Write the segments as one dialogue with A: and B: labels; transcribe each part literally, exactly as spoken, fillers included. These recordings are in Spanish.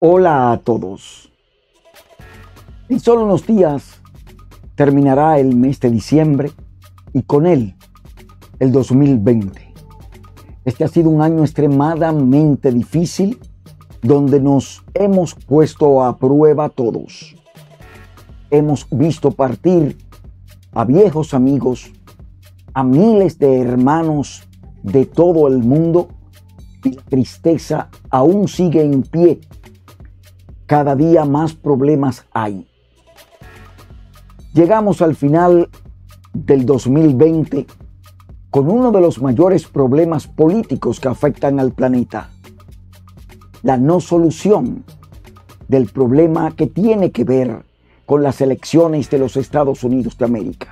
A: Hola a todos. En solo unos días terminará el mes de diciembre y con él el dos mil veinte. Este ha sido un año extremadamente difícil donde nos hemos puesto a prueba todos. Hemos visto partir a viejos amigos, a miles de hermanos de todo el mundo y la tristeza aún sigue en pie. Cada día más problemas hay. Llegamos al final del dos mil veinte con uno de los mayores problemas políticos que afectan al planeta. La no solución del problema que tiene que ver con las elecciones de los Estados Unidos de América.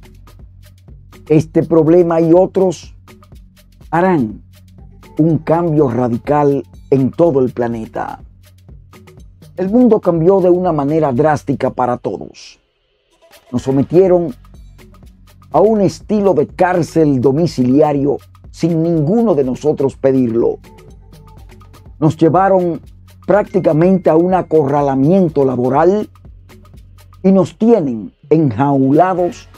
A: Este problema y otros harán un cambio radical en todo el planeta. El mundo cambió de una manera drástica para todos. Nos sometieron a un estilo de cárcel domiciliario sin ninguno de nosotros pedirlo. Nos llevaron prácticamente a un acorralamiento laboral y nos tienen enjaulados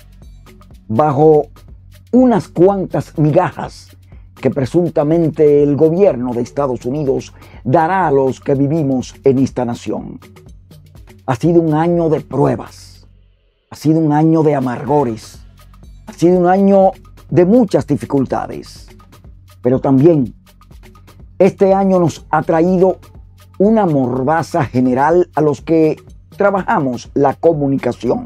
A: bajo unas cuantas migajas que presuntamente el gobierno de Estados Unidos dará a los que vivimos en esta nación. Ha sido un año de pruebas, ha sido un año de amargores, ha sido un año de muchas dificultades, pero también este año nos ha traído una mordaza general a los que trabajamos la comunicación.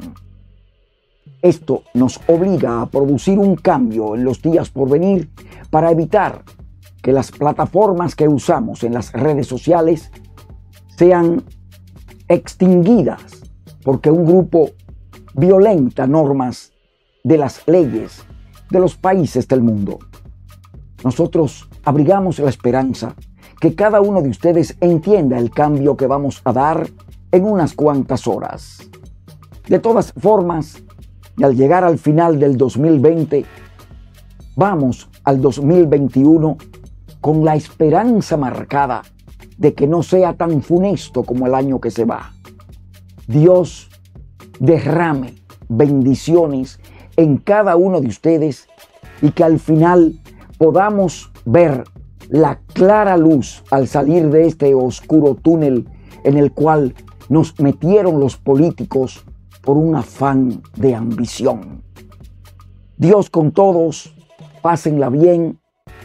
A: Esto nos obliga a producir un cambio en los días por venir para evitar que las plataformas que usamos en las redes sociales sean extinguidas porque un grupo violenta normas de las leyes de los países del mundo. Nosotros abrigamos la esperanza que cada uno de ustedes entienda el cambio que vamos a dar en unas cuantas horas. De todas formas, y al llegar al final del dos mil veinte, vamos al dos mil veintiuno con la esperanza marcada de que no sea tan funesto como el año que se va. Dios derrame bendiciones en cada uno de ustedes y que al final podamos ver la clara luz al salir de este oscuro túnel en el cual nos metieron los políticos por un afán de ambición. Dios con todos, pásenla bien,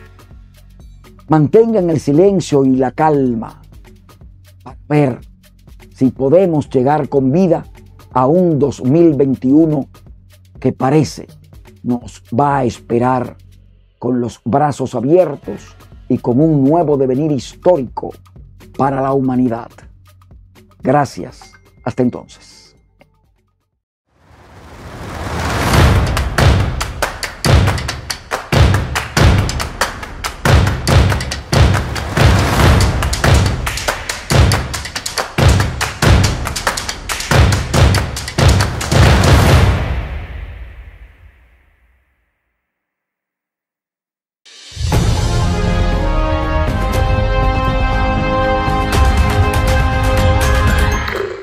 A: mantengan el silencio y la calma para ver si podemos llegar con vida a un dos mil veintiuno que parece nos va a esperar con los brazos abiertos y con un nuevo devenir histórico para la humanidad. Gracias. Hasta entonces.